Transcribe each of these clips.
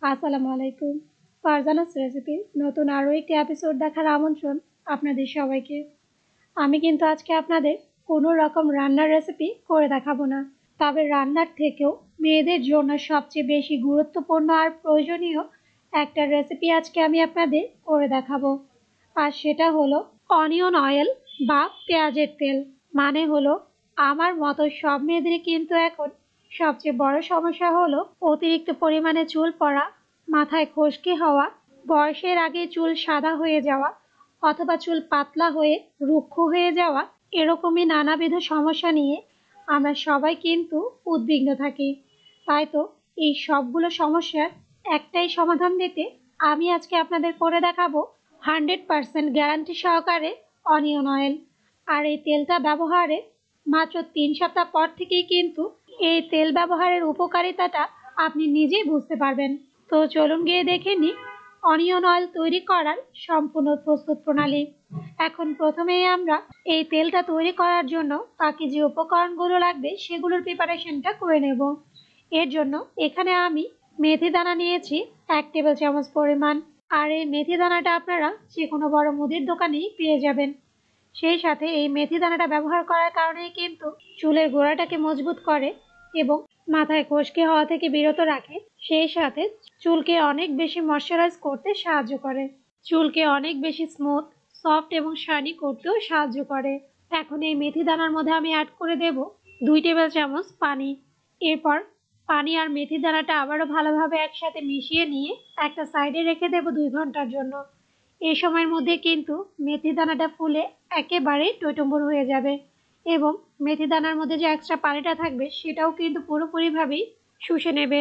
আসসালামু আলাইকুম। ফারজানাস রেসিপি নতুন আরও একটি এপিসোড দেখার আমন্ত্রণ আপনাদের সবাইকে। আমি কিন্তু আজকে আপনাদের কোনো রকম রান্নার রেসিপি করে দেখাবো না, তবে রান্নার থেকেও মেয়েদের জন্য সবচেয়ে বেশি গুরুত্বপূর্ণ আর প্রয়োজনীয় একটা রেসিপি আজকে আমি আপনাদের করে দেখাবো। আর সেটা হলো অনিয়ন অয়েল বা পেঁয়াজের তেল। মানে হলো আমার মতো সব মেয়েদেরই কিন্তু এখন সবচেয়ে বড় সমস্যা হলো অতিরিক্ত পরিমাণে চুল পড়া, মাথায় খুশকি হওয়া, বয়সের আগে চুল সাদা হয়ে যাওয়া অথবা চুল পাতলা হয়ে রুক্ষ হয়ে যাওয়া। এরকমই নানাবিধ সমস্যা নিয়ে আমরা সবাই কিন্তু উদ্বিগ্ন থাকি। তাই তো এই সবগুলো সমস্যার একটাই সমাধান দিতে আমি আজকে আপনাদের করে দেখাবো 100% গ্যারান্টি সহকারে অনিয়ন অয়েল। আর এই তেলটা ব্যবহারে মাত্র 3 সপ্তাহ পর থেকেই কিন্তু এই তেল ব্যবহারের উপকারিতাটা আপনি নিজেই বুঝতে পারবেন। তো চলুন গিয়ে দেখে নিই অনিয়ন অয়েল তৈরি করার সম্পূর্ণ প্রস্তুত প্রণালী। এখন প্রথমেই আমরা এই তেলটা তৈরি করার জন্য বাকি যে উপকরণগুলো লাগবে সেগুলোর প্রিপারেশনটা করে নেব। এর জন্য এখানে আমি মেথি দানা নিয়েছি 1 টেবিল চামচ পরিমাণ। আর এই মেথি দানাটা আপনারা যে কোনো বড় মুদির দোকানেই পেয়ে যাবেন। সেই সাথে এই মেথি দানাটা ব্যবহার করার কারণেই কিন্তু চুলের গোড়াটাকে মজবুত করে এবং মাথায় খুশকি হওয়া থেকে বিরত রাখে। সেই সাথে চুলকে অনেক বেশি ময়শ্চারাইজ করতে সাহায্য করে, চুলকে অনেক বেশি স্মুথ, সফট এবং শাইনি করতেও সাহায্য করে। এখন এই মেথি দানার মধ্যে আমি অ্যাড করে দেব 2 টেবিল চামচ পানি। এরপর পানি আর মেথি দানাটা আবারও ভালোভাবে একসাথে মিশিয়ে নিয়ে একটা সাইডে রেখে দেব 2 ঘন্টার জন্য। এই সময়ের মধ্যে কিন্তু মেথি দানাটা ফুলে একেবারে টইটুম্বুর হয়ে যাবে এবং মেথি দানার মধ্যে যে এক্সট্রা পানিটা থাকবে সেটাও কিন্তু পুরোপুরিভাবেই শুষে নেবে।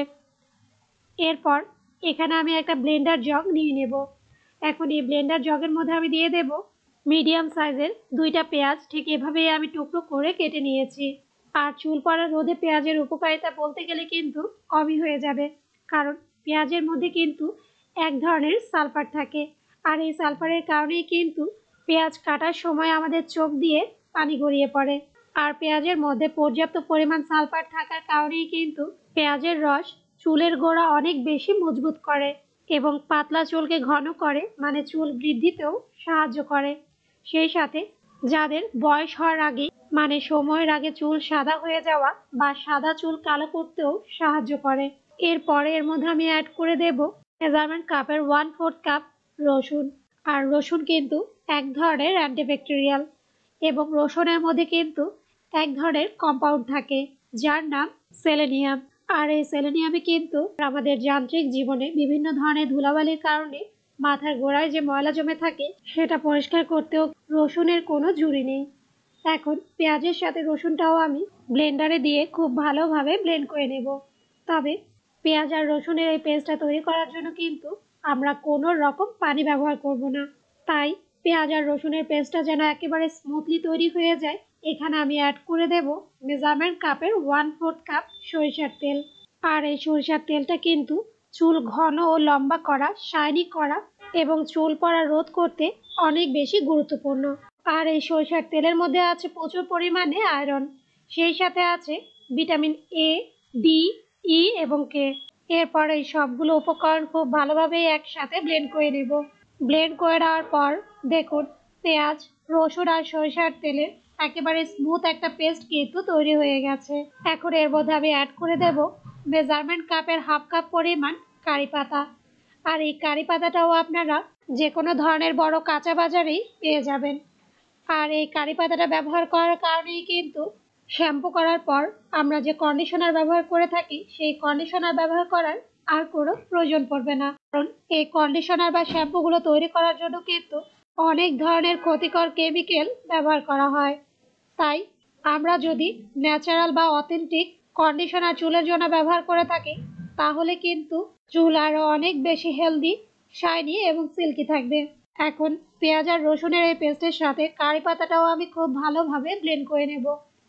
এরপর এখানে আমি একটা ব্লেন্ডার জগ নিয়ে নেব। এখন এই ব্লেন্ডার জগের মধ্যে আমি দিয়ে দেব মিডিয়াম সাইজের 2টা পেঁয়াজ। ঠিক এভাবেই আমি টুকরো করে কেটে নিয়েছি। আর চুল পড়া রোধে পেঁয়াজের উপকারিতা বলতে গেলে কিন্তু কমই হয়ে যাবে, কারণ পেঁয়াজের মধ্যে কিন্তু এক ধরনের সালফার থাকে। আর এই সালফারের কারণেই কিন্তু পেঁয়াজ কাটার সময় আমাদের চোখ দিয়ে পানি গড়িয়ে পড়ে। আর পেঁয়াজের মধ্যে পর্যাপ্ত পরিমাণ সালফার থাকার কারণেই কিন্তু পেঁয়াজের রস চুলের গোড়া অনেক বেশি মজবুত করে এবং পাতলা চুলকে ঘন করে, মানে চুল বৃদ্ধিতেও সাহায্য করে। সেই সাথে যাদের বয়স হওয়ার আগে, মানে সময়ের আগে চুল সাদা হয়ে যাওয়া বা সাদা চুল কালো করতেও সাহায্য করে। এরপরে এর মধ্যে আমি অ্যাড করে দেব মেজারমেন্ট কাপের 1/4 কাপ রসুন। আর রসুন কিন্তু এক ধরনের অ্যান্টিব্যাকটেরিয়াল এবং রসুনের মধ্যে কিন্তু এক ধরনের কম্পাউন্ড থাকে যার নাম সেলেনিয়াম। আর এই সেলেনিয়ামে কিন্তু আমাদের যান্ত্রিক জীবনে বিভিন্ন ধরনের ধুলাবালির কারণে মাথার গোড়ায় যে ময়লা জমে থাকে সেটা পরিষ্কার করতেও রসুনের কোনো ঝুড়ি নেই। এখন পেঁয়াজের সাথে রসুনটাও আমি ব্লেন্ডারে দিয়ে খুব ভালোভাবে ব্লেন্ড করে নেব। তবে পেঁয়াজ আর রসুনের এই পেস্টটা তৈরি করার জন্য কিন্তু আমরা কোনো রকম পানি ব্যবহার করব না। তাই পেঁয়াজ আর রসুনের পেস্টটা যেন একেবারে স্মুথলি তৈরি হয়ে যায়, এখানে আমি অ্যাড করে দেব মেজারমেন্ট কাপের 1/4 কাপ সরিষার তেল। আর এই সরিষার তেলটা কিন্তু চুল ঘন ও লম্বা করা, শাইনি করা এবং চুল পড়া রোধ করতে অনেক বেশি গুরুত্বপূর্ণ। আর এই সরিষার তেলের মধ্যে আছে প্রচুর পরিমাণে আয়রন, সেই সাথে আছে ভিটামিন এ, ডি, ই এবং কে। এরপর এই সবগুলো উপকরণ খুব ভালোভাবে একসাথে ব্লেন্ড করে নেব। ব্লেন্ড করে নেওয়ার পর দেখুন পেঁয়াজ, রসুন আর সরিষার তেলের একেবারে স্মুথ একটা পেস্ট কিন্তু তৈরি হয়ে গেছে। এখন এর মধ্যে আমি অ্যাড করে দেব মেজারমেন্ট কাপের 1/2 কাপ পরিমাণ কারি পাতা। আর এই কারি পাতাটাও আপনারা যে কোনো ধরনের বড় কাঁচা বাজারেই পেয়ে যাবেন। আর এই কারি পাতাটা ব্যবহার করার কারণেই কিন্তু শ্যাম্পু করার পর আমরা যে কন্ডিশনার ব্যবহার করে থাকি সেই কন্ডিশনার ব্যবহার করার আর কোনো প্রয়োজন পড়বে না, কারণ এই কন্ডিশনার বা শ্যাম্পুগুলো তৈরি করার জন্য কিন্তু অনেক ধরনের ক্ষতিকর কেমিক্যাল ব্যবহার করা হয়। তাই আমরা যদি ন্যাচারাল বা অথেন্টিক কন্ডিশনার চুলের জন্য ব্যবহার করে থাকি তাহলে কিন্তু চুল আরও অনেক বেশি হেলদি, শাইনি এবং সিল্কি থাকবে। এখন পেঁয়াজ আর রসুনের এই পেস্টের সাথে কারি পাতাটাও আমি খুব ভালোভাবে ব্লেন্ড করে নেব।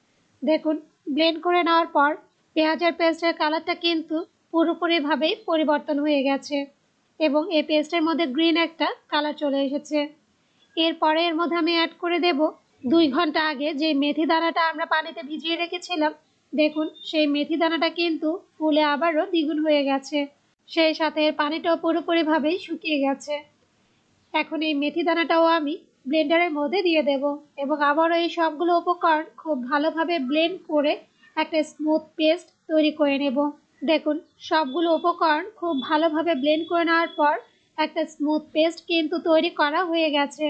দেখুন ব্লেন্ড করে নেওয়ার পর পেঁয়াজের পেস্টের কালারটা কিন্তু পুরোপুরিভাবে পরিবর্তন হয়ে গেছে এবং এই পেস্টের মধ্যে গ্রিন একটা কালার চলে এসেছে। এরপরে এর মধ্যে আমি অ্যাড করে দেব 2 ঘন্টা আগে যে মেথি দানাটা আমরা পানিতে ভিজিয়ে রেখেছিলাম। দেখুন সেই মেথি দানাটা কিন্তু ফুলে আবারও দ্বিগুণ হয়ে গেছে। সেই সাথে এর পানিটাও পুরোপুরিভাবে শুকিয়ে গেছে। এখন এই মেথি দানাটাও আমি ব্লেন্ডারের মধ্যে দিয়ে দেব এবং আবারও এই সবগুলো উপকরণ খুব ভালোভাবে ব্লেন্ড করে একটা স্মুথ পেস্ট তৈরি করে নেব। দেখুন, সবগুলো উপকরণ খুব ভালোভাবে ব্লেন্ড করে নেওয়ার পর একটা স্মুথ পেস্ট কিন্তু তৈরি করা হয়ে গেছে।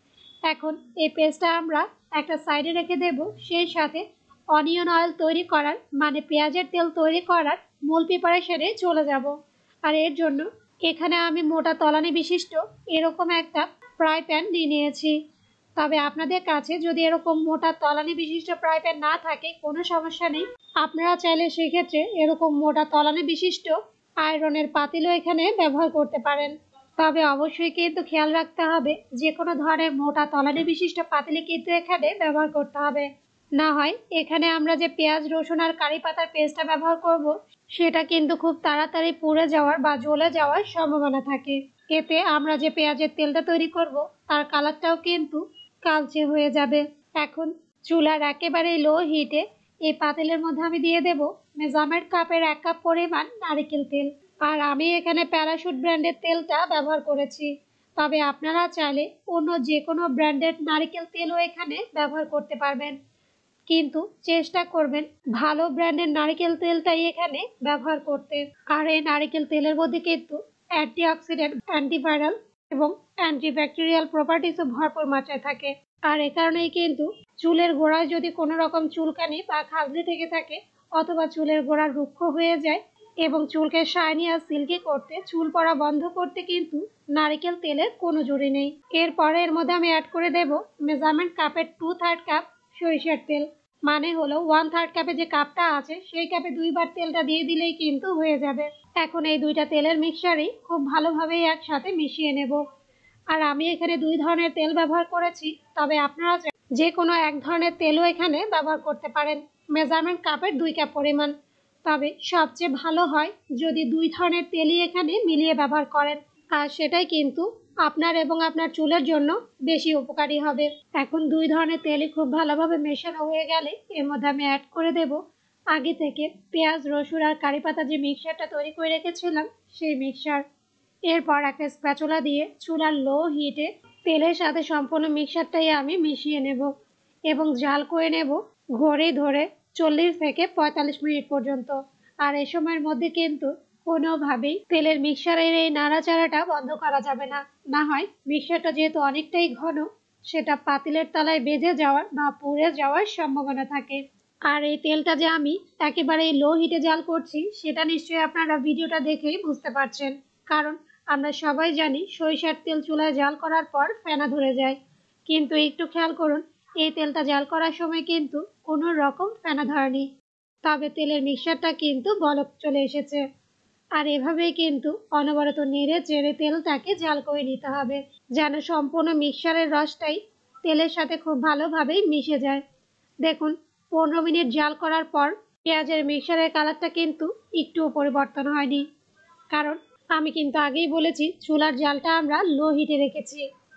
এখন এই পেস্টটা আমরা একটা সাইডে রেখে দেব। সেই সাথে অনিয়ন অয়েল তৈরি করার মানে পেঁয়াজের তেল তৈরি করার মূল প্রিপারেশনে চলে যাব। আর এর জন্য এখানে আমি মোটা তলানি বিশিষ্ট এরকম একটা ফ্রাই প্যান নিয়ে নিয়েছি। তবে আপনাদের কাছে যদি এরকম মোটা তলানি বিশিষ্ট ফ্রাই প্যান না থাকে কোনো সমস্যা নেই, আপনারা চাইলে সেক্ষেত্রে এরকম মোটা তলানি বিশিষ্ট আয়রনের পাতিলও এখানে ব্যবহার করতে পারেন। তবে অবশ্যই কিন্তু খেয়াল রাখতে হবে যে কোনো ধরনের মোটা তলানি বিশিষ্ট পাতিলে কিন্তু এখানে ব্যবহার করতে হবে। না হয় এখানে আমরা যে পেঁয়াজ রসুন আর কারি পাতার পেস্টটা ব্যবহার করব সেটা কিন্তু খুব তাড়াতাড়ি পুড়ে যাওয়ার বা জ্বলে যাওয়ার সম্ভাবনা থাকে। এতে আমরা যে পেঁয়াজের তেলটা তৈরি করব তার কালারটাও কিন্তু কালচে হয়ে যাবে। এখন চুলার একেবারে লো হিটে এই পাতিলের মধ্যে আমি দিয়ে দেব মেজারমেন্ট কাপের 1 কাপ পরিমাণ নারকেল তেল। আর আমি এখানে প্যারাশুট ব্র্যান্ডের তেলটা ব্যবহার করেছি। তবে আপনারা চাইলে অন্য যে কোনো ব্র্যান্ডের নারকেল তেলও এখানে ব্যবহার করতে পারবেন, কিন্তু চেষ্টা করবেন ভালো ব্র্যান্ডের নারকেল তেলটাই এখানে ব্যবহার করতে। আর এই নারকেল তেলের মধ্যে কিন্তু অ্যান্টিঅক্সিডেন্ট, অ্যান্টিভাইরাল এবং অ্যান্টিব্যাকটেরিয়াল প্রপার্টিসও ভরপুর মাত্রায় থাকে। আর এ কারণেই কিন্তু চুলের গোড়ায় যদি কোনো রকম চুলকানি বা খাজলি থেকে থাকে অথবা চুলের গোড়া রুক্ষ হয়ে যায় এবং চুলকে শাইনি আর সিল্কি করতে, চুল পড়া বন্ধ করতে কিন্তু নারকেল তেলের কোনো জুড়ি নেই। এরপরে এর মধ্যে আমি অ্যাড করে দেব মেজারমেন্ট কাপের 2/3 কাপ সরিষার তেল। মানে হলো 1/3 কাপে যে কাপটা আছে সেই কাপে 2 বার তেলটা দিয়ে দিলেই কিন্তু হয়ে যাবে। এখন এই দুইটা তেলের মিক্সচারই খুব ভালোভাবে একসাথে মিশিয়ে নেব। আর আমি এখানে 2 ধরনের তেল ব্যবহার করেছি, তবে আপনারা যে কোনো এক ধরনের তেলও এখানে ব্যবহার করতে পারেন মেজারমেন্ট কাপের 2 কাপ পরিমাণ। তবে সবচেয়ে ভালো হয় যদি 2 ধরনের তেলই এখানে মিলিয়ে ব্যবহার করেন, আর সেটাই কিন্তু আপনার এবং আপনার চুলের জন্য বেশি উপকারী হবে। এখন 2 ধরনের তেলই খুব ভালোভাবে মেশানো হয়ে গেলে এর মধ্যে আমি অ্যাড করে দেব আগে থেকে পেঁয়াজ রসুন আর কারি পাতা যে মিক্সচারটা তৈরি করে রেখেছিলাম সেই মিক্সচার। এরপর একটা স্প্যাচুলা দিয়ে চুলার লো হিটে তেলের সাথে সম্পূর্ণ মিক্সচারটাই আমি মিশিয়ে নেব এবং জাল করে নেব ঘড়ি ধরে 40 থেকে 45 মিনিট পর্যন্ত। আর এই সময়ের মধ্যে কিন্তু কোনোভাবেই তেলের মিক্সচারের এই নাড়াচাড়াটা বন্ধ করা যাবে না। না হয় মিক্সচারটা যেহেতু অনেকটাই ঘন, সেটা পাতিলের তলায় বেজে যাওয়ার বা পুড়ে যাওয়ার সম্ভাবনা থাকে। আর এই তেলটা যে আমি একেবারে লো হিটে জাল করছি সেটা নিশ্চয়ই আপনারা ভিডিওটা দেখেই বুঝতে পারছেন। কারণ আমরা সবাই জানি সরিষার তেল চুলায় জাল করার পর ফেনা ধরে যায়, কিন্তু একটু খেয়াল করুন এই তেলটা জাল করার সময় কিন্তু কোনো রকম ফেনা ধরেনি। তবে তেলের মিক্সচারটা কিন্তু বলক চলে এসেছে। আর এভাবেই কিন্তু অনবরত নেড়ে চেড়ে তেলটাকে জাল করে নিতে হবে যেন সম্পূর্ণ মিক্সচারের রসটাই তেলের সাথে খুব ভালোভাবেই মিশে যায়। দেখুন, 15 মিনিট জাল করার পর পেঁয়াজের মিক্সচারের কালারটা কিন্তু একটুও পরিবর্তন হয়নি। কারণ আমি কিন্তু আগেই বলেছি চুলার জালটা আমরা লো হিটে রেখেছি।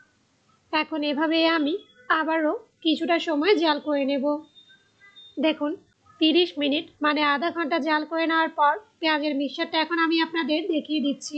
এখন এভাবেই আমি আবারও কিছুটা সময় জাল করে নেব। দেখুন, 30 মিনিট মানে আধা ঘন্টা জাল করে নেওয়ার পর পেঁয়াজের মিক্সচারটা এখন আমি আপনাদের দেখিয়ে দিচ্ছি।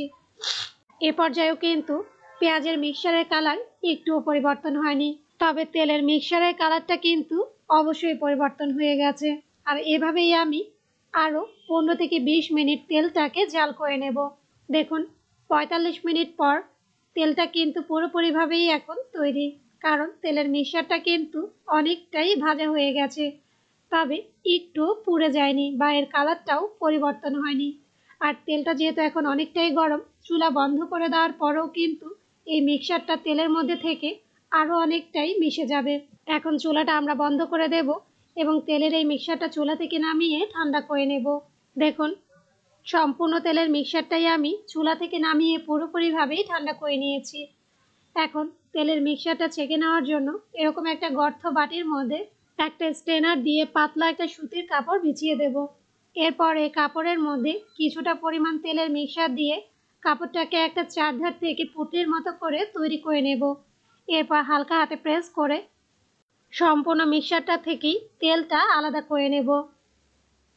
এ পর্যায়েও কিন্তু পেঁয়াজের মিক্সচারের কালার একটুও পরিবর্তন হয়নি, তবে তেলের মিক্সচারের কালারটা কিন্তু অবশ্যই পরিবর্তন হয়ে গেছে। আর এভাবেই আমি আরও 15 থেকে 20 মিনিট তেলটাকে জাল করে নেব। দেখুন, 45 মিনিট পর তেলটা কিন্তু পুরোপুরিভাবেই এখন তৈরি, কারণ তেলের মিক্সচারটা কিন্তু অনেকটাই ভাজা হয়ে গেছে, তবে একটু পুড়ে যায়নি বা এর কালারটাও পরিবর্তন হয়নি। আর তেলটা যেহেতু এখন অনেকটাই গরম, চুলা বন্ধ করে দেওয়ার পরেও কিন্তু এই মিক্সচারটা তেলের মধ্যে থেকে আরও অনেকটাই মিশে যাবে। এখন চুলাটা আমরা বন্ধ করে দেব এবং তেলের এই মিক্সচারটা চুলা থেকে নামিয়ে ঠান্ডা করে নেব। দেখুন, সম্পূর্ণ তেলের মিক্সচারটাই আমি চুলা থেকে নামিয়ে পুরোপুরিভাবেই ঠান্ডা করে নিয়েছি। এখন তেলের মিক্সচারটা ছেঁকে নেওয়ার জন্য এরকম একটা গর্ত বাটির মধ্যে একটা স্ট্রেনার দিয়ে পাতলা একটা সুতির কাপড় বিছিয়ে দেব। এরপর এই কাপড়ের মধ্যে কিছুটা পরিমাণ তেলের মিক্সচার দিয়ে কাপড়টাকে একটা চারধার থেকে পুঁটলির মতো করে তৈরি করে নেব। এরপর হালকা হাতে প্রেস করে সম্পূর্ণ মিক্সচারটা থেকেই তেলটা আলাদা করে নেব।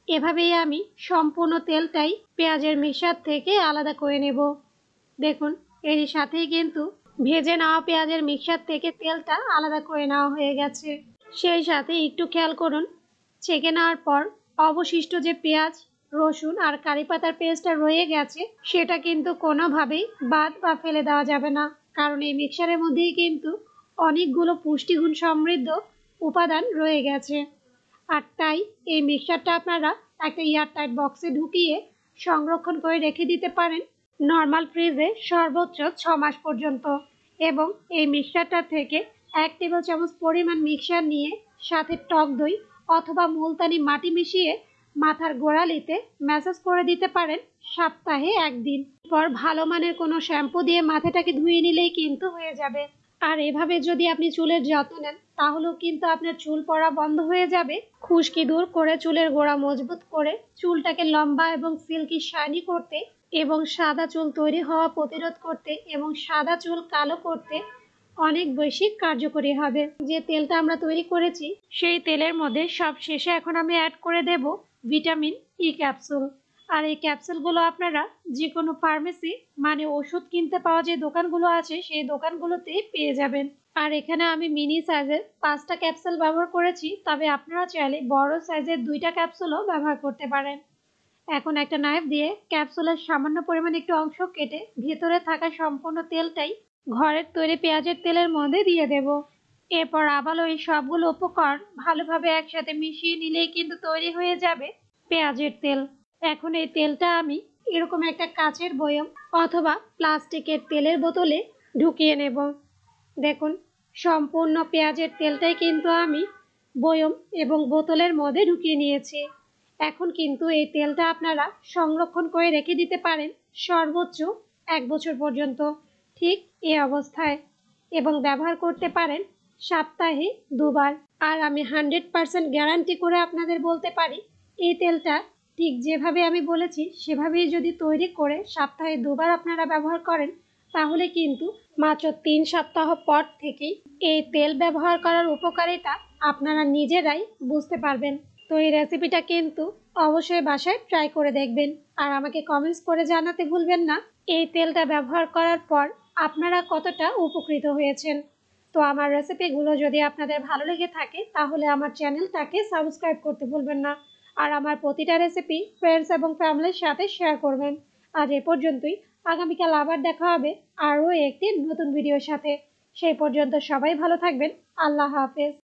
এভাবেই আমি সম্পূর্ণ তেলটাই পেঁয়াজের মিক্সচার থেকে আলাদা করে নেব। দেখুন, এর সাথেই কিন্তু ভেজে নেওয়া পেঁয়াজের মিক্সচার থেকে তেলটা আলাদা করে নেওয়া হয়ে গেছে। সেই সাথে একটু খেয়াল করুন, ছেঁকে নেওয়ার পর অবশিষ্ট যে পেঁয়াজ, রসুন আর কারি পাতার পেস্টটা রয়ে গেছে সেটা কিন্তু কোনোভাবেই বাদ বা ফেলে দেওয়া যাবে না, কারণ এই মিক্সচারের মধ্যেই কিন্তু অনেকগুলো পুষ্টিগুণ সমৃদ্ধ উপাদান রয়ে গেছে। আর তাই এই মিক্সচারটা আপনারা একটা এয়ারটাইট বক্সে ঢুকিয়ে সংরক্ষণ করে রেখে দিতে পারেন নর্মাল ফ্রিজে সর্বোচ্চ 6 মাস পর্যন্ত। এবং এই মিক্সচারটা থেকে 1 টেবিল চামচ পরিমাণ মিক্সচার নিয়ে সাথে টক দই অথবা মুলতানি মাটি মিশিয়ে মাথার গোড়ালিতে ম্যাসাজ করে দিতে পারেন সপ্তাহে 1 দিন। পর ভালো মানের কোনো শ্যাম্পু দিয়ে মাথাটাকে ধুয়ে নিলেই কিন্তু হয়ে যাবে। আর এভাবে যদি আপনি চুলের যত্ন নেন তাহলেও কিন্তু আপনার চুল পড়া বন্ধ হয়ে যাবে, খুশকি দূর করে চুলের গোড়া মজবুত করে চুলটাকে লম্বা এবং সিল্কি শাইনি করতে এবং সাদা চুল তৈরি হওয়া প্রতিরোধ করতে এবং সাদা চুল কালো করতে অনেক বেশি কার্যকরী হবে। যে তেলটা আমরা তৈরি করেছি সেই তেলের মধ্যে সব শেষে এখন আমি অ্যাড করে দেব ভিটামিন ই ক্যাপসুল। আর এই ক্যাপসুলগুলো আপনারা যে কোনো ফার্মেসি মানে ওষুধ কিনতে পাওয়া যে দোকানগুলো আছে সেই দোকানগুলোতেই পেয়ে যাবেন। আর এখানে আমি মিনি সাইজের 5টা ক্যাপসুল ব্যবহার করেছি, তবে আপনারা চাইলে বড় সাইজের 2টা ক্যাপসুলও ব্যবহার করতে পারেন। এখন একটা নাইফ দিয়ে ক্যাপসুলের সামান্য পরিমাণ একটু অংশ কেটে ভেতরে থাকা সম্পূর্ণ তেলটাই ঘরের তৈরি পেঁয়াজের তেলের মধ্যে দিয়ে দেব। এরপর আবারও এই সবগুলো উপকরণ ভালোভাবে একসাথে মিশিয়ে নিলেই কিন্তু তৈরি হয়ে যাবে পেঁয়াজের তেল। এখন এই তেলটা আমি এরকম একটা কাচের বয়ম অথবা প্লাস্টিকের তেলের বোতলে ঢুকিয়ে নেব। দেখুন, সম্পূর্ণ পেঁয়াজের তেলটাই কিন্তু আমি বয়ম এবং বোতলের মধ্যে ঢুকিয়ে নিয়েছি। এখন কিন্তু এই তেলটা আপনারা সংরক্ষণ করে রেখে দিতে পারেন সর্বোচ্চ 1 বছর পর্যন্ত ঠিক এই অবস্থায়, এবং ব্যবহার করতে পারেন সপ্তাহে 2 বার। আর আমি 100% গ্যারান্টি করে আপনাদের বলতে পারি এই তেলটা ঠিক যেভাবে আমি বলেছি সেভাবেই যদি তৈরি করে সপ্তাহে 2 বার আপনারা ব্যবহার করেন তাহলে কিন্তু মাত্র 3 সপ্তাহ পর থেকেই এই তেল ব্যবহার করার উপকারিতা আপনারা নিজেরাই বুঝতে পারবেন। তো এই রেসিপিটা কিন্তু অবশ্যই বাসায় ট্রাই করে দেখবেন আর আমাকে কমেন্টস করে জানাতে ভুলবেন না এই তেলটা ব্যবহার করার পর আপনারা কতটা উপকৃত হয়েছেন। তো আমার রেসিপিগুলো যদি আপনাদের ভালো লেগে থাকে তাহলে আমার চ্যানেলটাকে সাবস্ক্রাইব করতে ভুলবেন না আর আমার প্রতিটা রেসিপি ফ্রেন্ডস এবং ফ্যামিলির সাথে শেয়ার করবেন। আজ এ পর্যন্তই, আগামীকাল আবার দেখা হবে আরও একটি নতুন ভিডিওর সাথে। সেই পর্যন্ত সবাই ভালো থাকবেন। আল্লাহ হাফেজ।